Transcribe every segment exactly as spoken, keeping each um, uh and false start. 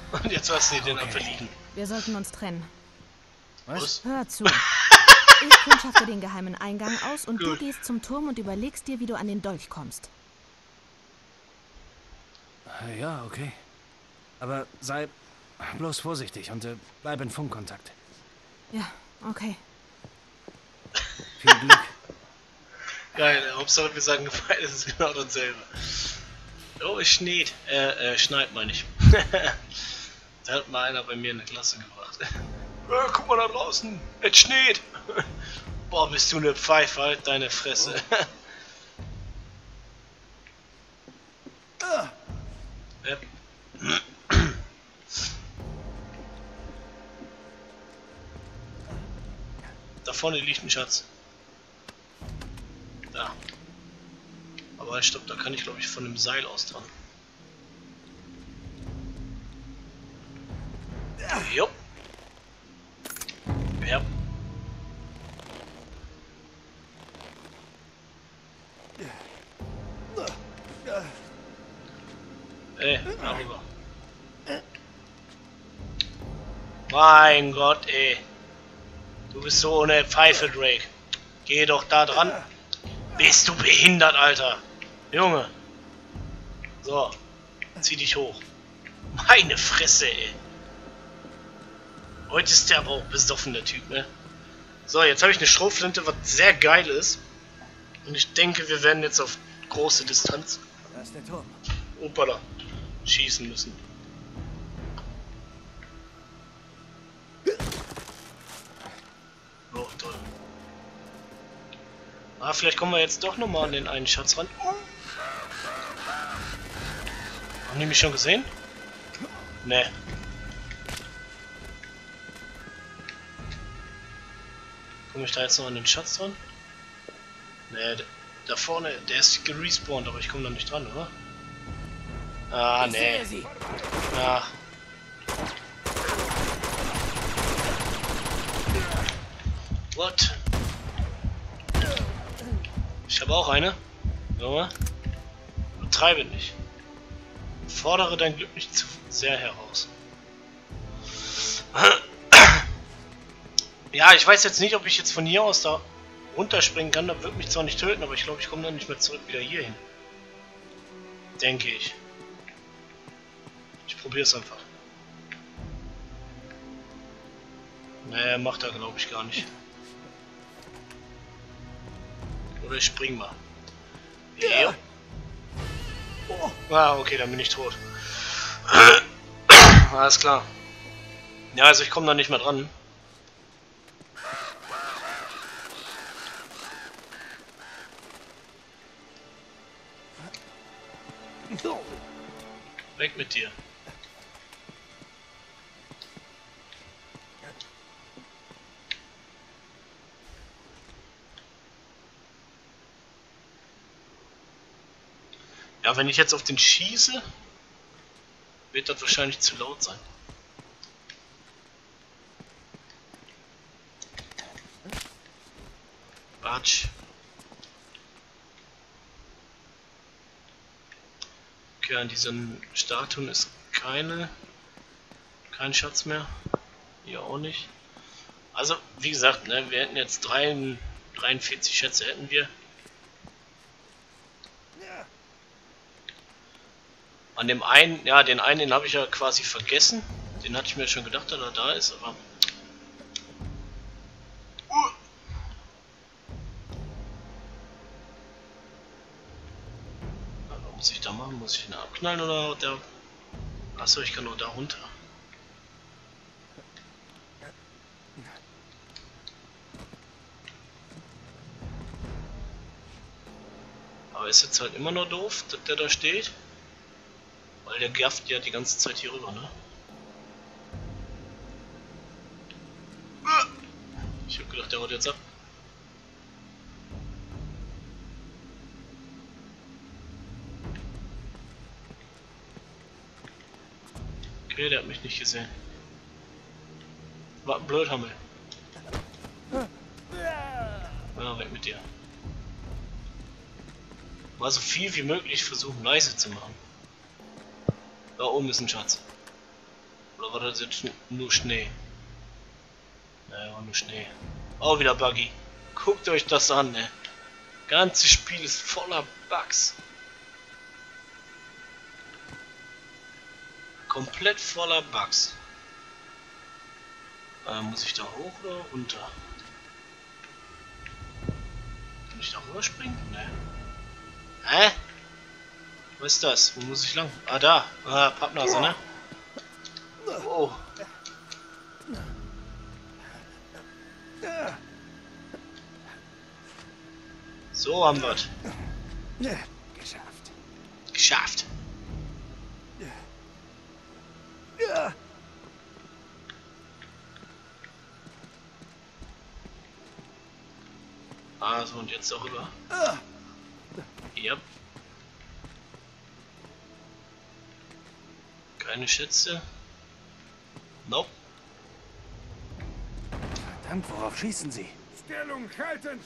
Und jetzt lassen die den Okay. einfach liegen. Wir sollten uns trennen. Was? Hör zu. Ich kundschafte den geheimen Eingang aus und du Gut. gehst zum Turm und überlegst dir, wie du an den Dolch kommst. Ja, okay. Aber sei bloß vorsichtig und äh, bleib in Funkkontakt. Ja, okay. Viel Glück. Geil, Hauptsache wir sagen gefallen, es ist genau dasselbe. Oh, es schneit. Äh, äh, schneit meine ich. Da hat mal einer bei mir in der Klasse gebracht. Äh, guck mal da draußen, es schneit. Boah, bist du eine Pfeife, halt deine Fresse. Yep. Da vorne liegt ein Schatz. Da. Aber stopp, da kann ich glaube ich von dem Seil aus dran. Jupp. Ja. Ey, darüber. Mein Gott, ey. Du bist so eine Pfeife, Drake. Geh doch da dran. Bist du behindert, Alter? Junge. So. Zieh dich hoch. Meine Fresse, ey. Heute ist der aber auch besoffen, der Typ, ne? So, jetzt habe ich eine Schrotflinte, was sehr geil ist. Und ich denke, wir werden jetzt auf große Distanz, Da ist der Turm. opala, schießen müssen. Oh, toll. Ah, vielleicht kommen wir jetzt doch nochmal an den einen Schatz ran. Haben die mich schon gesehen? Ne. Komme ich da jetzt noch an den Schatz dran? Ne, da vorne, der ist gerespawnt, aber ich komme da nicht dran, oder? Ah, Ich ne. sehe sie. Ah. What? Ich habe auch eine. Junge. Übertreibe nicht. Fordere dein Glück nicht zu sehr heraus. Ja, ich weiß jetzt nicht, ob ich jetzt von hier aus da runterspringen kann. Da wird mich zwar nicht töten, aber ich glaube, ich komme dann nicht mehr zurück wieder hier hin. Denke ich. Ich probiere es einfach. Nee, macht er glaube ich gar nicht. Oder ich spring mal. Ja. Ah, okay, dann bin ich tot. Alles klar. Ja, also ich komme da nicht mehr dran. Weg mit dir. Ja, wenn ich jetzt auf den schieße, wird das wahrscheinlich zu laut sein. Batsch. Okay, an diesen Statuen ist keine, kein Schatz mehr. Hier auch nicht. Also, wie gesagt, ne, wir hätten jetzt dreiundvierzig Schätze hätten wir. An dem einen, ja, den einen, den habe ich ja quasi vergessen. Den hatte ich mir schon gedacht, dass er da ist, aber... Was muss ich da machen? Muss ich ihn abknallen oder der... Achso, ich kann nur da runter. Aber ist jetzt halt immer noch doof, dass der da steht. Weil der gafft ja die ganze Zeit hier rüber, ne? Ich hab gedacht, der haut jetzt ab. Okay, der hat mich nicht gesehen. War ein Blödhammel. Ja, weg mit dir. Mal so viel wie möglich versuchen, leise zu machen. Da oben ist ein Schatz. Oder war das jetzt nur Schnee? Naja, war nur Schnee. Auch wieder Buggy. Guckt euch das an, ne? Ganzes Spiel ist voller Bugs. Komplett voller Bugs. Äh, muss ich da hoch oder runter? Kann ich da rüberspringen? Ne. Hä? Was ist das? Wo muss ich lang? Ah, da. Ah, Pappnase, ne? Oh. So haben wir es. Geschafft. Geschafft. Also und jetzt darüber. Ja. Keine Schätze. Nope. Verdammt, worauf schießen Sie? Stellung halten!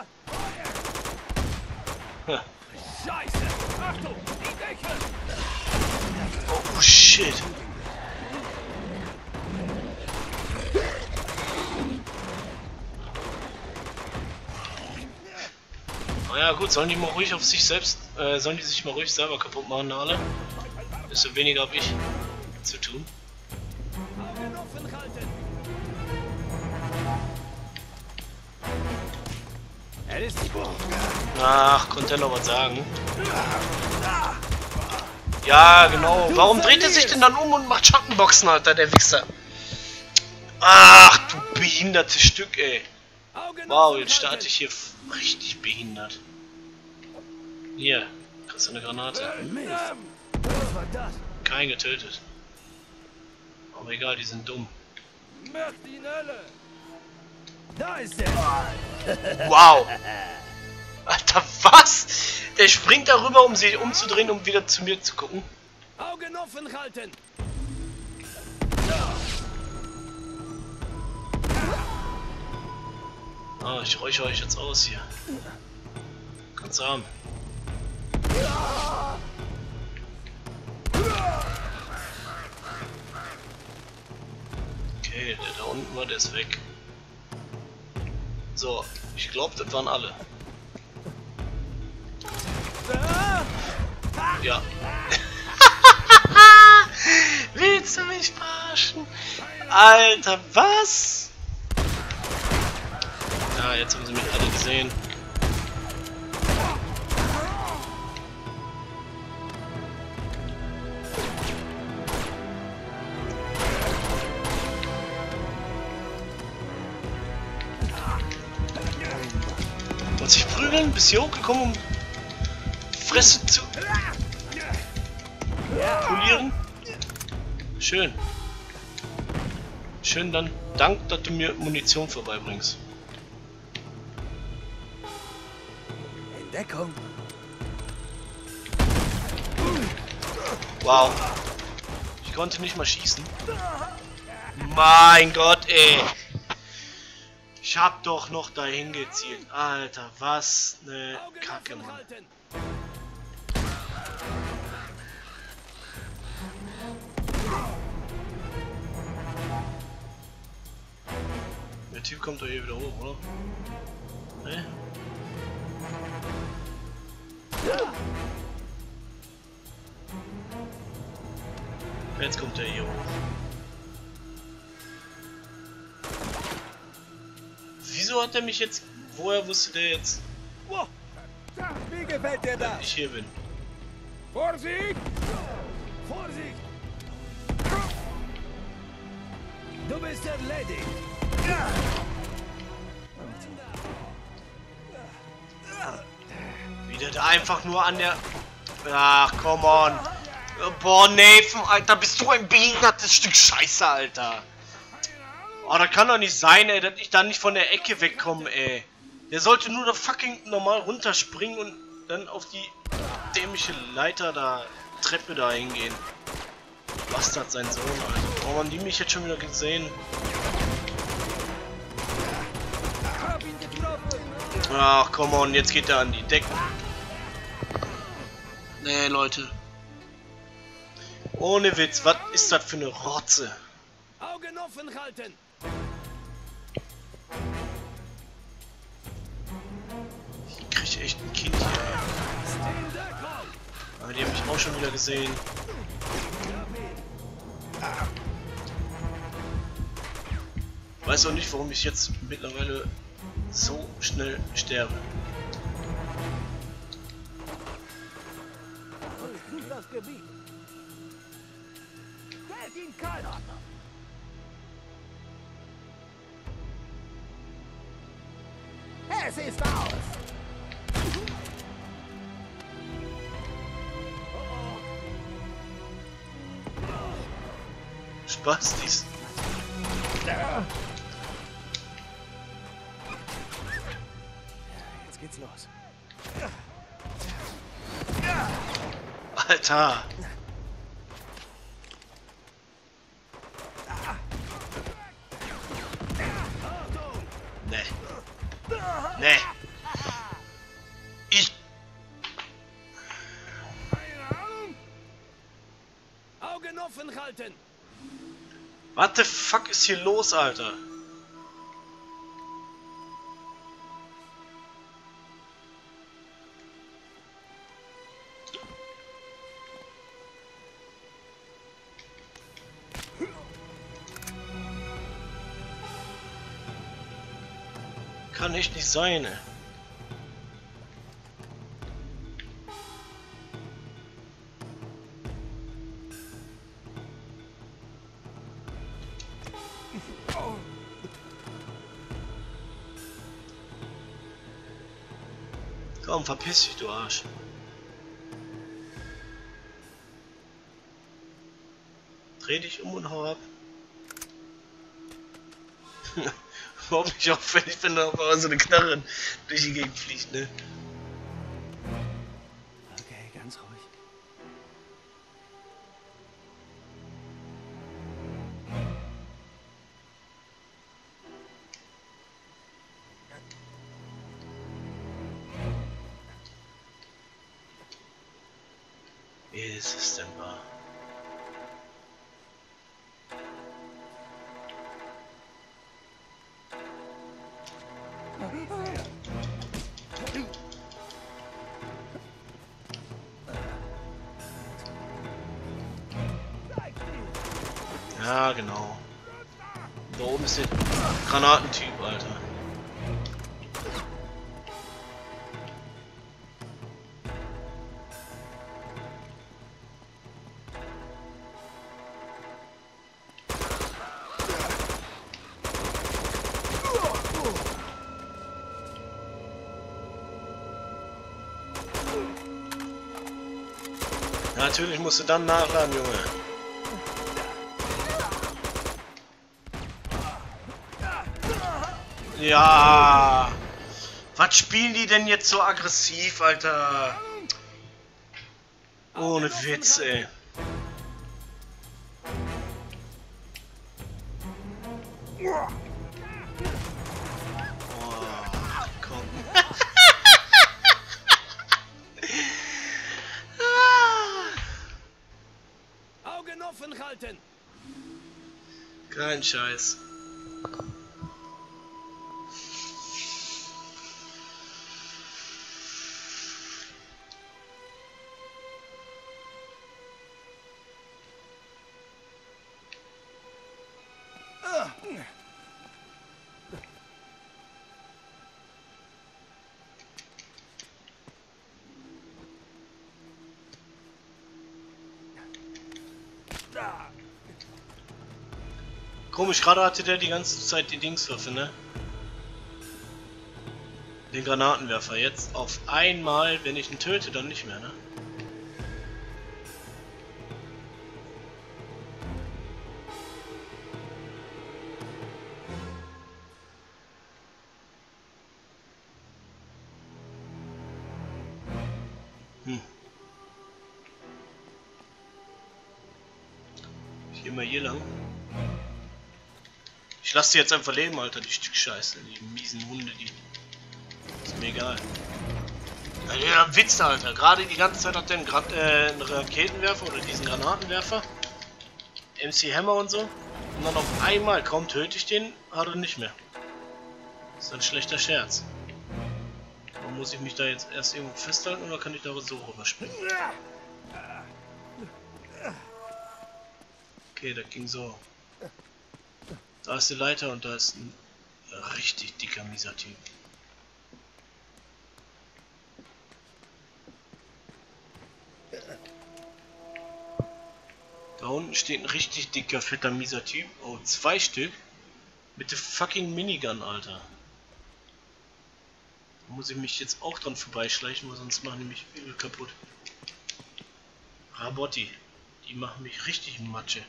Ha. Scheiße! Achtung! Die Decke! Oh shit. Naja gut, sollen die mal ruhig auf sich selbst, äh, sollen die sich mal ruhig selber kaputt machen, alle? Desto weniger habe ich zu tun. Augen offen halten! Er ist die Burg. Ach, konnte er noch was sagen? Ja, genau. Warum dreht er sich denn dann um und macht Schattenboxen, Alter, der Wichser? Ach, du behindertes Stück, ey. Wow, jetzt starte ich hier richtig behindert. Hier, kriegst du eine Granate. Mist. Was war das? Kein getötet. Aber egal, die sind dumm. Macht ihn alle! Da ist er. Wow! Alter, was? Der springt darüber, um sich umzudrehen, um wieder zu mir zu gucken. Augen offen halten! Ah, ich räuchere euch jetzt aus hier. Ganz arm. Okay, der da unten war, der ist weg. So, ich glaube, das waren alle. Ja. Willst du mich verarschen? Alter, was? Ja, jetzt haben sie mich alle gesehen. Und sich prügeln, bis hier hochgekommen, um Fresse zu polieren. Schön. Schön dann. Dank, dass du mir Munition vorbeibringst. Entdeckung. Wow. Ich konnte nicht mal schießen. Mein Gott, ey. Ich hab doch noch dahin gezielt. Alter, was ne Kacke, Mann. Der Typ kommt doch hier wieder hoch, oder? Ne? Jetzt kommt der hier hoch. Wieso hat er mich jetzt... Woher wusste der jetzt, Wie gefällt dir dass das? ich hier bin? Vorsicht! Vorsicht! Du bist erledigt! Wie der da einfach nur an der... Ach, come on. Boah, Nathan, Alter, bist du ein behindertes Stück Scheiße, Alter. Oh, das kann doch nicht sein, ey, dass ich da nicht von der Ecke wegkomme, ey. Der sollte nur da fucking normal runterspringen und dann auf die dämliche Leiter da, Treppe da hingehen. Bastard sein Sohn, Alter. Warum haben die mich jetzt schon wieder gesehen? Ach, come on, jetzt geht er an die Decken. Nee, Leute. Ohne Witz, was ist das für eine Rotze? Augen offen halten! Ich krieg echt ein Kind hier. In Deckung! Ah, die haben mich auch schon wieder gesehen. Weiß auch nicht, warum ich jetzt mittlerweile so schnell sterbe. Durchsucht das Gebiet! Geht ihn keiner! Es ist aus! Spastis. Jetzt geht's los. Alter! Nee. Nee. Ich. Augen offen halten! What the fuck ist hier los, Alter? Kann echt nicht sein, ey. Komm, verpiss dich, du Arsch. Dreh dich um und hau ab. Überhaupt nicht auffällig, wenn da auf einmal so eine Knarre durch die Gegend fliegt, ne? Okay, ganz ruhig. Wie ist es denn wahr? Ja, genau. Da oben ist der Granatentyp, Alter. Ja, natürlich musst du dann nachladen, Junge. Ja. Was spielen die denn jetzt so aggressiv, Alter? Ohne Witz, ey. Oh, komm. Augen offen halten! Kein Scheiß. Komisch, gerade hatte der die ganze Zeit die Dingswaffe, ne? Den Granatenwerfer. Jetzt auf einmal, wenn ich ihn töte, dann nicht mehr, ne? Hm. Ich geh mal hier lang. Ich lasse die jetzt einfach leben, Alter, die Stück Scheiße, die miesen Hunde, die. Ist mir egal. Ja, der Witz, Alter. Gerade die ganze Zeit hat der einen, Gra äh, einen Raketenwerfer oder diesen Granatenwerfer. M C Hammer und so. Und dann auf einmal, kaum töte ich den, hat er nicht mehr. Das ist ein schlechter Scherz. Aber muss ich mich da jetzt erst irgendwo festhalten oder kann ich da so rüberspringen? Okay, das ging so. Da ist die Leiter und da ist ein richtig dicker, mieser Typ. Da unten steht ein richtig dicker, fetter, mieser Typ. Oh, zwei Stück. Mit der fucking Minigun, Alter. Da muss ich mich jetzt auch dran vorbeischleichen, weil sonst machen die mich übel kaputt. Rabotti. Die machen mich richtig Matsche.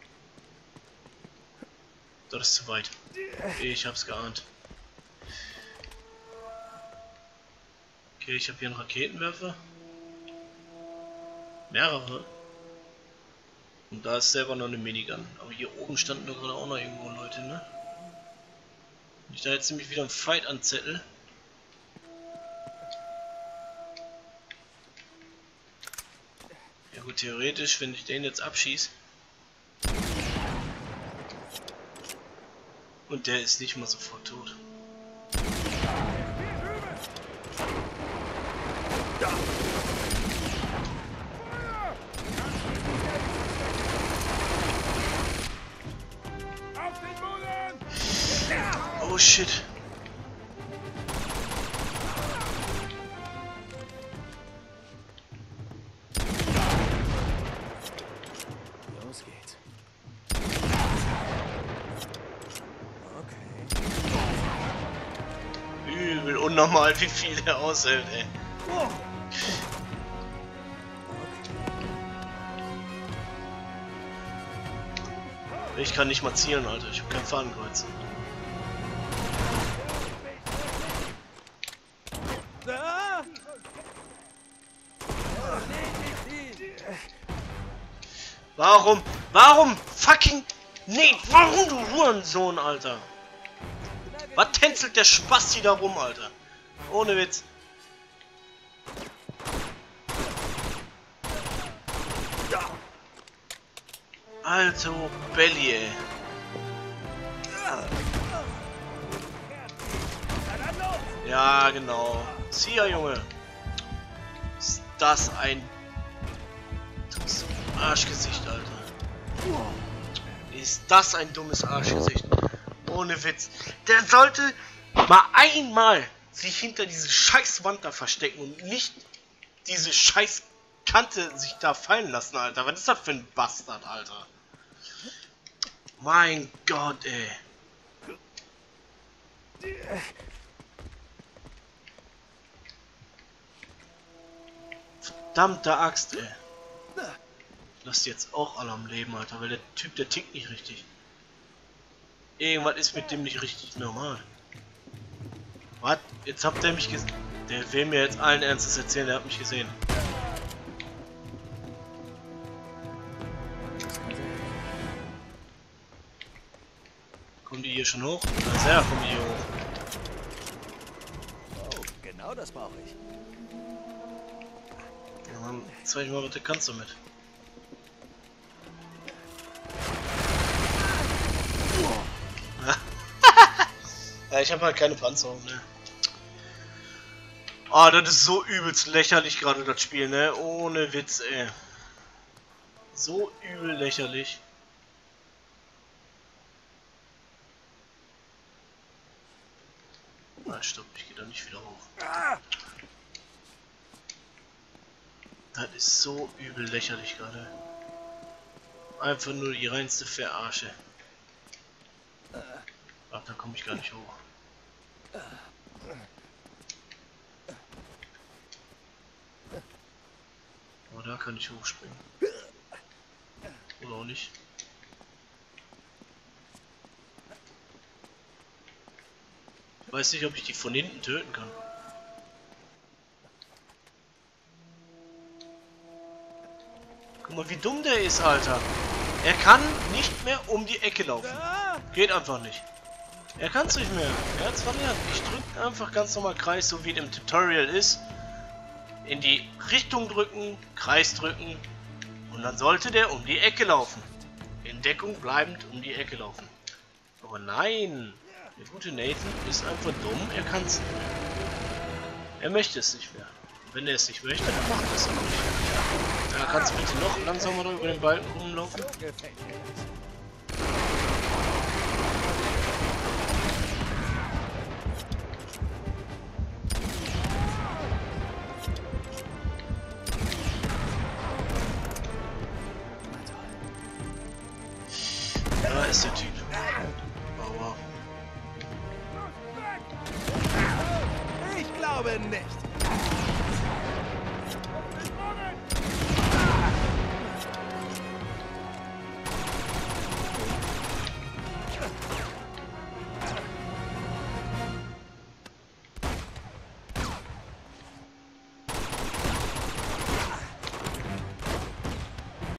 Das ist zu weit. Ich hab's geahnt. Okay, ich habe hier einen Raketenwerfer. Mehrere. Und da ist selber noch eine Minigun. Aber hier oben standen doch gerade auch noch irgendwo Leute, ne? Wenn ich da jetzt nämlich wieder einen Fight anzettel. Ja gut, theoretisch, wenn ich den jetzt abschieße. Und der ist nicht mal sofort tot. Oh shit. Los geht's. Übel unnormal, wie viel der aushält, ey. Ich kann nicht mal zielen, Alter. Ich habe kein Fahnenkreuz. Warum? Warum? Fucking... Nee, warum, du Hurensohn, Alter? Was tänzelt der Spasti da rum, Alter? Ohne Witz. Alter Belly, ey. Ja, genau. Sia, Junge. Ist das ein... dummes Arschgesicht, Alter. Ist das ein dummes Arschgesicht. Ohne Witz. Der sollte mal einmal sich hinter diese scheiß Wand da verstecken und nicht diese scheiß Kante sich da fallen lassen, Alter. Was ist das für ein Bastard, Alter? Mein Gott, ey. Verdammte Axt, ey. Lass die jetzt auch alle am Leben, Alter, weil der Typ, der tickt nicht richtig. Irgendwas ist mit dem nicht richtig normal. Was? Jetzt habt ihr mich gesehen. Der will mir jetzt allen Ernstes erzählen, der hat mich gesehen. Kommen die hier schon hoch? Na sehr, kommen die hier hoch. Oh, genau das brauche ich. Ja, Mann, zeig mal, was du kannst damit. Ja, ich habe halt keine Panzerung, ne? Ah, oh, das ist so übelst lächerlich gerade, das Spiel, ne? Ohne Witz, ey. So übel lächerlich. Ah, stopp, ich gehe da nicht wieder hoch. Das ist so übel lächerlich gerade. Einfach nur die reinste Verarsche. Ach, da komme ich gar nicht hoch. Aber da kann ich hochspringen. Oder auch nicht. Ich weiß nicht, ob ich die von hinten töten kann. Guck mal, wie dumm der ist, Alter. Er kann nicht mehr um die Ecke laufen. Geht einfach nicht. Er kann es nicht mehr. Er hat es verlernt. Ich drücke einfach ganz normal Kreis, so wie es im Tutorial ist. In die Richtung drücken, Kreis drücken. Und dann sollte der um die Ecke laufen. In in Deckung bleibend um die Ecke laufen. Aber nein, der gute Nathan ist einfach dumm, er kann es nicht mehr. Er möchte es nicht mehr. Wenn er es nicht möchte, dann macht er es auch nicht. Ja, kannst du bitte noch langsamer über den Balken rumlaufen? Da ist der Typ.